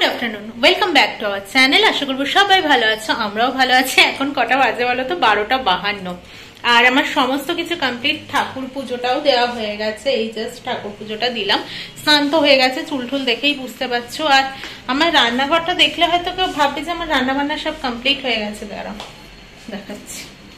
Afternoon, welcome back to our channel. আশা করবো সবাই ভালো আছো, আমরাও ভালো আছি। এখন কটা বাজে বলো তো? 12:52। আর আমার সমস্ত কিছু কমপ্লিট। ঠাকুর পুজোটাও দেওয়া হয়ে গেছে, এই জাস্ট ঠাকুর পুজোটা দিলাম। স্নান তো হয়ে গেছে, চুল টুল দেখেই বুঝতে পারছো। আর আমার রান্নাঘরটা দেখলে হয়তো কেউ ভাববে যে আমার রান্না বান্না সব কমপ্লিট হয়ে গেছে। দাঁড়াও দেখাচ্ছি।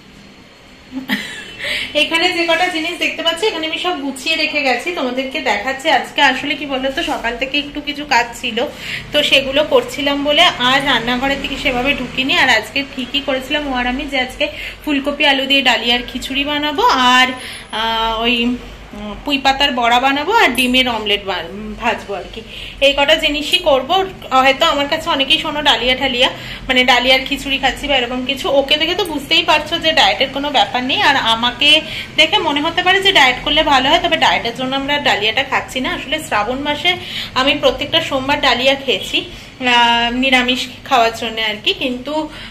এখানে যে কটা জিনিস দেখতে পাচ্ছি এখানে আমি সব গুছিয়ে রেখে গেছি, তোমাদেরকে দেখাচ্ছি। আজকে আসলে কি বলতো, সকাল থেকে একটু কিছু কাজ ছিল, তো সেগুলো করছিলাম বলে আর রান্নাঘরের দিকে সেভাবে ঢুকিনি। আর আজকে ঠিকই করেছিলাম ও আর আমি যে আজকে ফুলকপি আলু দিয়ে ডালিয়ার খিচুড়ি বানাবো, আর ওই পুঁই পাতার বড়া বানাবো, আর ডিমের অমলেট ভাজবো আর কি। এই কটা জিনিসই করবো। হয়তো আমার কাছে অনেকেই শোনো ডালিয়া ঠালিয়া, মানে ডালিয়ার খিচুড়ি খাচ্ছি বা এরকম কিছু। ওকে দেখে তো বুঝতেই পারছো যে ডায়েটের কোনো ব্যাপার নেই, আর আমাকে দেখে মনে হতে পারে যে ডায়েট করলে ভালো হয়, তবে ডায়েটের জন্য আমরা ডালিয়াটা খাচ্ছি না। আসলে শ্রাবণ মাসে আমি প্রত্যেকটা সোমবার ডালিয়া খেয়েছি নিরামিষ খাওয়ার জন্য আর কি, কিন্তু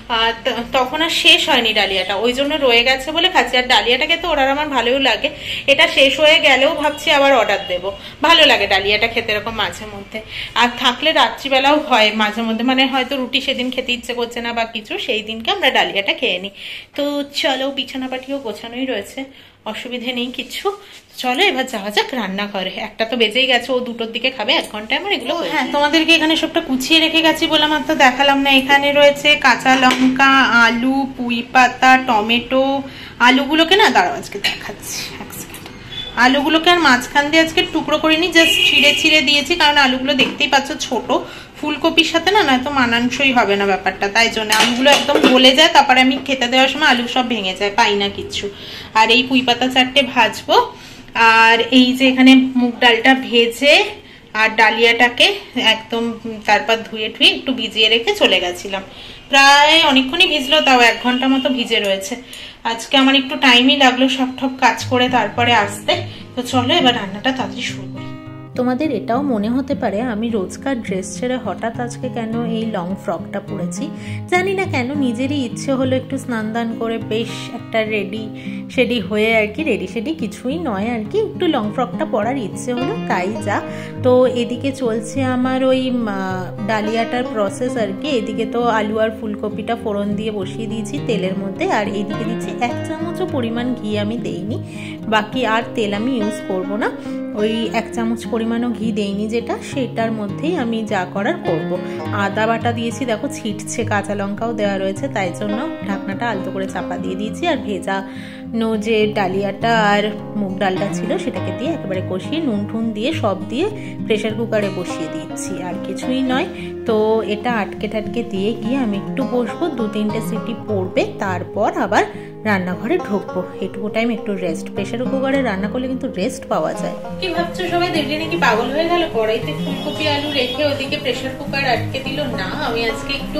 তখন আর শেষ হয়নি ডালিয়াটা, ওই জন্য রয়ে গেছে বলে খাচ্ছি। আর ডালিয়াটাকে তো ওরা আমার ভালোও লাগে, এটা শেষ হয়ে গেলেও ভাবছি আবার অর্ডার দেবো। ভালো লাগে ডালিয়াটা খেতে এরকম মাঝে মধ্যে। আর থাকলে রাত্রিবেলাও হয় মাঝে মধ্যে, মানে হয়তো রুটি সেদিন খেতে ইচ্ছে করছে না বা কিছু, সেই দিনকে আমরা ডালিয়াটা খেয়ে নিই। তো চলো, বিছানা পাটিও গোছানোই রয়েছে, অসুবিধে নেই কিছু। চলো এবার যাওয়া যাক রান্নাঘরে। একটা তো বেজেই গেছে, ও 2টোর দিকে খাবে, 1 ঘন্টায় আমার এগুলো। হ্যাঁ, তোমাদেরকে এখানে সবটা গুছিয়ে রেখে গেছি বললাম, আর তো দেখালাম না। এখানে রয়েছে কাঁচা লঙ্কা, আলু, পুঁই পাতা, টমেটো। আলুগুলোকে না, দাঁড়াও আজকে দেখাচ্ছি, এক সেকেন্ড। আলুগুলোকে আর মাঝখান দিয়ে আজকে টুকরো করিনি, জাস্ট ছিঁড়ে ছিঁড়ে দিয়েছি, কারণ আলুগুলো দেখতেই পাচ্ছ ছোট, ফুলকপির সাথে না নয়তো মানানসই হবে না ব্যাপারটা, তাই জন্য আলুগুলো একদম গলে যায়। তারপরে আমি খেতে দেওয়ার সময় আলু সব ভেঙে যায়, পাই না কিচ্ছু। আর এই পুঁই পাতা 4টে ভাজবো। আর এই যে এখানে মুগ ডালটা ভেজে আর ডালিয়াটাকে একদম তারপর ধুয়ে ঠুয়ে একটু ভিজিয়ে রেখে চলে গেছিলাম। প্রায় অনেকক্ষণই ভিজলো, তাও 1 ঘন্টা মতো ভিজে রয়েছে। আজকে আমার একটু টাইমই লাগলো সব ঠপ কাজ করে তারপরে আসতে। তো চলো এবার রান্নাটা তাড়াতাড়ি শুরু করি। তোমাদের এটাও মনে হতে পারে আমি রোজকার ড্রেস ছেড়ে হঠাৎ আজকে কেন এই লং ফ্রকটা পরেছি। জানি না কেন, নিজেরই ইচ্ছে হলো একটু স্নান দান করে বেশ একটা রেডি শেডি হয়ে আর কি। রেডি শেডি কিছুই নয় আর কি, একটু লং ফ্রকটা পরার ইচ্ছে হলো, তাই যা। তো এদিকে চলছে আমার ওই ডালিয়াটার প্রসেস আর কি। এদিকে তো আলু আর ফুলকপিটা ফোড়ন দিয়ে বসিয়ে দিয়েছি তেলের মধ্যে, আর এইদিকে দিচ্ছি 1 চামচও পরিমাণ ঘি আমি দেইনি, বাকি আর তেল আমি ইউজ করব না। ওই 1 চামচ পরিমাণও ঘি দেইনি, যেটা সেটার মধ্যেই আমি যা করার করব। আদা বাটা দিয়েছি, দেখো ছিটছে, কাঁচা লঙ্কাও দেওয়া রয়েছে, তাই জন্য ঢাকনাটা আলতো করে চাপা দিয়ে দিয়েছি। আর ভেজানো যে ডালিয়াটা আর মুগ ডালটা ছিল সেটাকে দিয়ে একেবারে কষিয়ে নুন টুন দিয়ে সব দিয়ে প্রেশার কুকারে বসিয়ে দিচ্ছি, আর কিছুই নয়। তো এটা আটকে টাটকে দিয়ে গিয়ে আমি একটু বসবো, 2-3টে সিটি পড়বে, তারপর আবার রান্নাঘরে ঢুকবো। এটুকু টাইম একটু রেস্ট। প্রেশার কুকারে রান্না করলে কিন্তু রেস্ট পাওয়া যায়। কি ভাবছো সবাই, দেখলে নাকি পাগল হয়ে গেল? কড়াইতে ফুলকপি আলু রেখে ওদিকে প্রেশার কুকার আটকে দিল? না, আমি আজকে একটু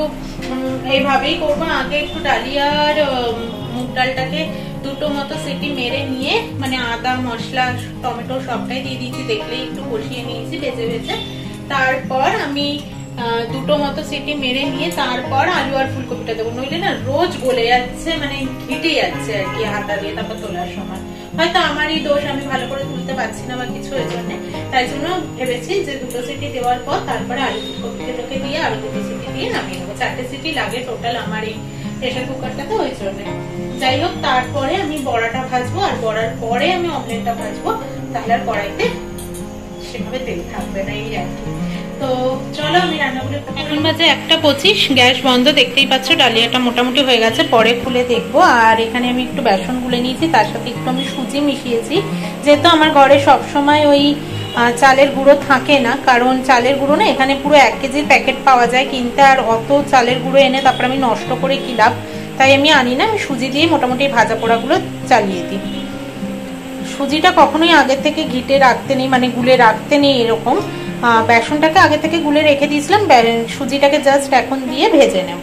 এইভাবেই করবো। আগে একটু ডালিয়া আর মুগ ডালটাকে 2টো মতো সিটি মেরে নিয়ে, মানে আদা মশলা টমেটো সবটাই দিয়ে দিয়েছি, দেখলেই একটু কষিয়ে নিয়েছি ভেজে ভেজে। তারপর আমি 2টো মতো সিটি মেরে নিয়ে তারপর আলু আর ফুলকপিটা দেবো, নইলে না রোজ গলে যাচ্ছে, মানে ঘিটে যাচ্ছে আর কি হাতা দিয়ে। তারপর তোলার সময় হয়তো আমারই দোষ, আমি ভালো করে তুলতে পারছি না বা কিছু, এর জন্য তাই জন্য ভেবেছি যে 2টো সিটি দেওয়ার পর তারপরে আলু ফুলকপিটাকে দিয়ে আরো 2টো সিটি দিয়ে নামিয়ে নেবো। 4টে সিটি লাগে টোটাল আমার এই প্রেশার কুকারটাতে, ওই জন্য। যাই হোক, তারপরে আমি বড়াটা ভাজবো, আর বড়ার পরে আমি অমলেটটা ভাজবো, তাহলে আর কড়াইতে সেভাবে তেল থাকবে না, এই আর কি। তো চলো আমি রান্নাগুলো। এখন বাজে 1:25, গ্যাস বন্ধ, দেখতেই পাচ্ছ ডালিয়াটা মোটামুটি হয়ে গেছে, পরে খুলে দেখবো। আর এখানে আমি একটু বেসন গুলে নিয়েছি, তার সাথে একটু আমি সুজি মিশিয়েছি, যেহেতু আমার ঘরে সবসময় ওই চালের গুঁড়ো থাকে না, কারণ চালের গুঁড়ো না এখানে পুরো 1 কেজির প্যাকেট পাওয়া যায় কিনতে, আর অত চালের গুঁড়ো এনে তারপর আমি নষ্ট করে কি লাভ, তাই আমি আনি না। আমি সুজি দিয়ে মোটামুটি ভাজা পোড়াগুলো চালিয়ে দিই। সুজিটা কখনোই আগে থেকে ঘিটে রাখতে নেই, মানে গুলে রাখতে নেই এরকম। বেসনটাকে আগে থেকে গুলে রেখে দিয়েছিলাম, সুজিটাকে জাস্ট এখন দিয়ে ভেজে নেব।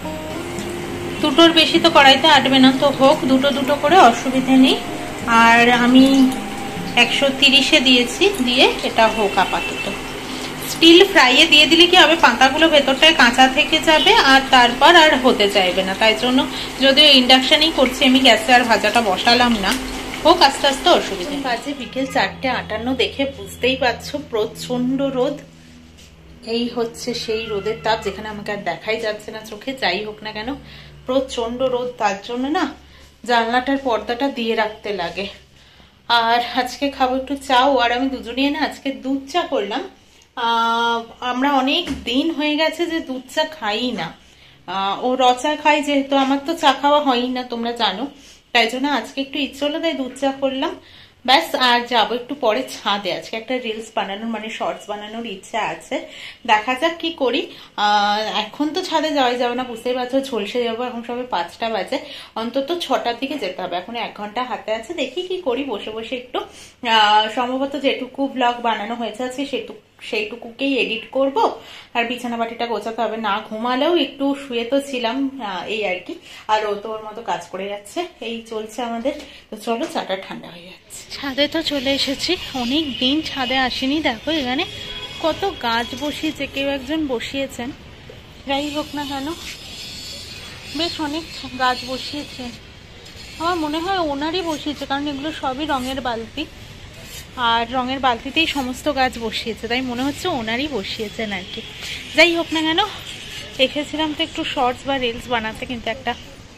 2টোর বেশি তো কড়াইতে আটবে না, তো হোক 2টো করে, অসুবিধে নেই। আর আমি 130-এ দিয়েছি, দিয়ে এটা হোক আপাতত। স্টিল ফ্রাইয়ে দিয়ে দিলে কি হবে, পাতাগুলো ভেতরটায় কাঁচা থেকে যাবে আর তারপর আর হতে চাইবে না, তাই জন্য যদিও ইন্ডাকশনেই করছি আমি, গ্যাসে আর ভাজাটা বসালাম না। হোক আস্তে আস্তে, অসুবিধা। বাজে বিকেল 4:58, দেখে বুঝতেই পারছো প্রচন্ড রোদ। এই হচ্ছে সেই রোদের তাপ, যেখানে আমাকে আর দেখাই যাচ্ছে না চোখে। যাই হোক না কেন, প্রচন্ড রোদ, তার জন্য না জানলাটার পর্দাটা দিয়ে রাখতে লাগে। আর আজকে খাবো একটু চাও, আর আমি দুজনেই না আজকে দুধ চা করলাম। আমরা অনেক দিন হয়ে গেছে যে দুধ চা খাই না। ও রচা খাই, যেহেতু আমার তো চা খাওয়া হয়ই না তোমরা জানো, তাই জন্য আজকে একটু ইচ্ছে হলো, তাই দুধ চা করলাম ব্যাস। আর যাবো একটু পরে ছাদে, আজকে একটা রিলস বানানোর মানে শর্টস বানানোর ইচ্ছা আছে, দেখা যাক কি করি। এখন তো ছাদে যাওয়াই যাবে না, বুঝতেই পারছো ঝলসে যাবো, এখন সবে 5টা বাজে, অন্তত 6টার দিকে যেতে হবে। এখন 1 ঘন্টা হাতে আছে, দেখি কি করি, বসে বসে একটু সম্ভবত যেটুকু ব্লগ বানানো হয়েছে আছে সেইটুকুকেই এডিট করব। আর বিছানা বাটিটা গোছাতে হবে, না ঘুমালেও একটু শুয়ে তো ছিলাম, এই আর কি। আর ও তো ওর মতো কাজ করে যাচ্ছে, এই চলছে আমাদের। তো চলো, চাটা ঠান্ডা হয়ে যাচ্ছে। ছাদে তো চলে এসেছি, অনেক দিন ছাদে আসিনি। দেখো এখানে কত গাছ বসিয়েছে, কেউ একজন বসিয়েছেন, যাই হোক না কেন বেশ অনেক গাছ বসিয়েছে। আমার মনে হয় ওনারই বসিয়েছে, কারণ এগুলো সবই রঙের বালতি, আর রঙের বালতিতেই সমস্ত গাছ বসিয়েছে, তাই মনে হচ্ছে ওনারই বসিয়েছেন আর কি। যাই হোক না কেন, এসেছিলাম তো একটু শর্টস বা রিলস বানাতে, কিন্তু একটা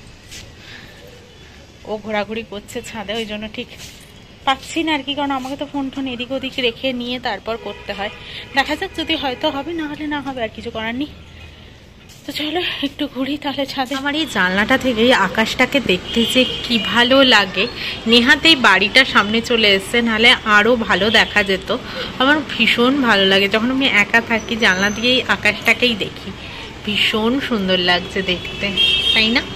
ও ঘোরাঘুরি করছে ছাদে, ওই জন্য ঠিক পাচ্ছি না আর কি, কারণ আমাকে তো ফোন এদিক ওদিক রেখে নিয়ে তারপর করতে হয়। দেখা যাক, যদি হয়তো হবে, না হলে না হবে, আর কিছু করার নেই। তো চলো একটু ঘুরি তাহলে ছাদে। আমার এই জানলাটা থেকে আকাশটাকে দেখতে যে কি ভালো লাগে। নেহাতেই বাড়িটা সামনে চলে এসছে, নাহলে আরো ভালো দেখা যেত। আমার ভীষণ ভালো লাগে যখন আমি একা থাকি, জানলা দিয়েই আকাশটাকেই দেখি, ভীষণ সুন্দর লাগছে দেখতে, তাই না?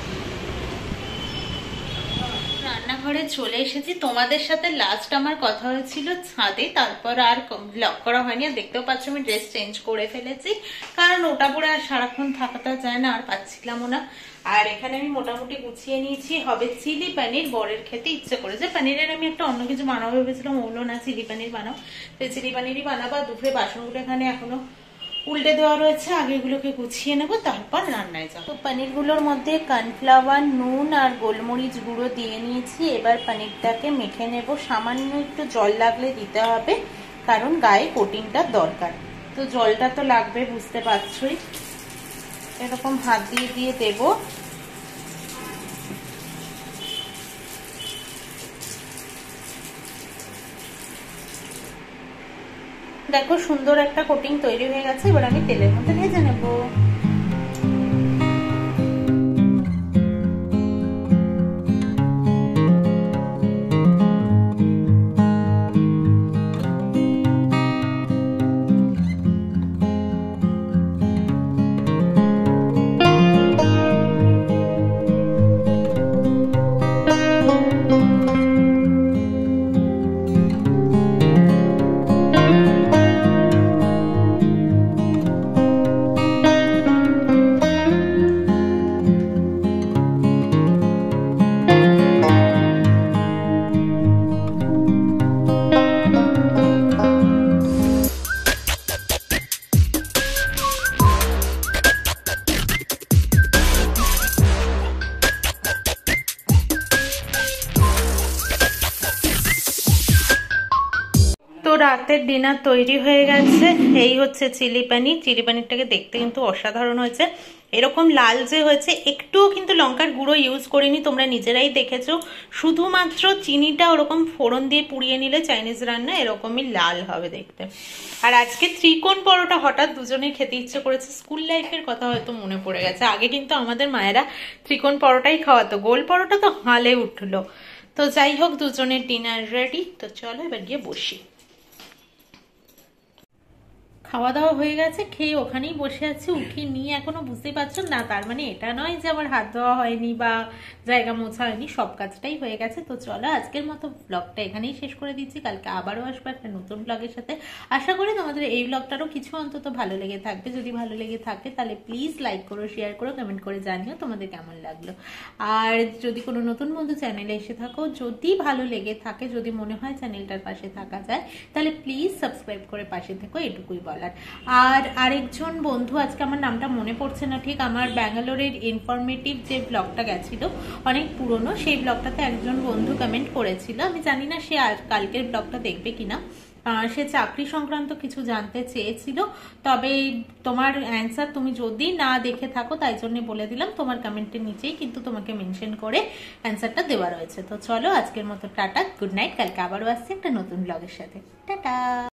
রান্নাঘরে চলে এসেছি, তোমাদের সাথে লাস্ট আমার কথা হয়েছিল ছাদে, তারপর আর ব্লগ করা হয়নি। আর দেখতেও পাচ্ছ আমি ড্রেস চেঞ্জ করে ফেলেছি, কারণ ওটা পরে আর সারাক্ষণ থাকাটা যায় না, আর পাচ্ছিলামও না। আর এখানে আমি মোটামুটি গুছিয়ে নিয়েছি, হবে চিলি পনির। বরের খেতে ইচ্ছে করেছে পনিরের, আমি একটা অন্য কিছু বানাবো ভেবেছিলাম, ওগুলো না চিলি পনির বানাও, তো চিলি পনিরই বানাবো। দুপুরে বাসনগুলো এখানে এখনো উল্টে দেওয়া রয়েছে, আগে এগুলোকে গুছিয়ে নেবো, তারপর রান্নায় যাবো। তো পনিরগুলোর মধ্যে কর্নফ্লাওয়ার, নুন আর গোলমরিচ গুঁড়ো দিয়ে নিয়েছি। এবার পনিরটাকে মেখে নেব, সামান্য একটু জল লাগলে দিতে হবে, কারণ গায়ে কোটিংটার দরকার। তো জলটা তো লাগবে, বুঝতে পারছোই, এরকম হাত দিয়ে দিয়ে দেবো। দেখো সুন্দর একটা কোটিং তৈরি হয়ে গেছে, এবার আমি তেলের মধ্যে ভেজে নেব। তো রাতের ডিনার তৈরি হয়ে গেছে, এই হচ্ছে চিলি পনির। চিলি পনিরটাকে দেখতে কিন্তু অসাধারণ হয়েছে, এরকম লাল যে হয়েছে, একটুও কিন্তু লঙ্কার গুঁড়ো ইউজ করিনি, তোমরা নিজেরাই দেখেছো। শুধুমাত্র চিনিটা ওরকম ফোড়ন দিয়ে পুড়িয়ে নিলে চাইনিজ রান্না এরকমই লাল হবে দেখতে। আর আজকে ত্রিকোণ পরোটা হঠাৎ দুজনের খেতে ইচ্ছে করেছে, স্কুল লাইফের কথা হয়তো মনে পড়ে গেছে। আগে কিন্তু আমাদের মায়েরা ত্রিকোণ পরোটাই খাওয়াতো, গোল পরোটা তো হালে উঠলো। তো যাই হোক, দুজনের ডিনার রেডি, তো চলো এবার গিয়ে বসি। খাওয়া দাওয়া হয়ে গেছে, খেয়ে ওখানেই বসে আছি, উঠি নিয়ে এখনো, বুঝতেই পারছো না, তার মানে এটা নয় যে আমার হাত ধোয়া হয়নি বা জায়গা মোছা হয়নি, সব কাজটাই হয়ে গেছে। তো চলো আজকের মতো ব্লগটা এখানেই শেষ করে দিচ্ছি, কালকে আবারও আসবো একটা নতুন ব্লগের সাথে। আশা করি তোমাদের এই ব্লগটারও কিছু অন্তত ভালো লেগে থাকবে। যদি ভালো লেগে থাকে তাহলে প্লিজ লাইক করো, শেয়ার করো, কমেন্ট করে জানিও তোমাদের কেমন লাগলো। আর যদি কোনো নতুন বন্ধু চ্যানেলে এসে থাকো, যদি ভালো লেগে থাকে, যদি মনে হয় চ্যানেলটার পাশে থাকা যায়, তাহলে প্লিজ সাবস্ক্রাইব করে পাশে থেকো, এটুকুই বল। আর আরেকজন বন্ধু, আজকে আমার নামটা মনে পড়ছে না ঠিক, আমার ব্যাঙ্গালোরের ইনফরমেটিভ যে ব্লগটা গেছিল অনেক পুরনো, সেই ব্লগটাতে একজন বন্ধু কমেন্ট করেছিল, আমি জানি না সে কালকের ব্লগটা দেখবে কিনা, সে চাকরি সংক্রান্ত কিছু জানতে চেয়েছিল, তবে তোমার অ্যান্সার তুমি যদি না দেখে থাকো তাই জন্য বলে দিলাম, তোমার কমেন্টের নিচেই কিন্তু তোমাকে মেনশন করে অ্যান্সারটা দেওয়া রয়েছে। তো চলো আজকের মতো টাটা, গুড নাইট, কালকে আবারও আসছি একটা নতুন ব্লগের সাথে। টাটা।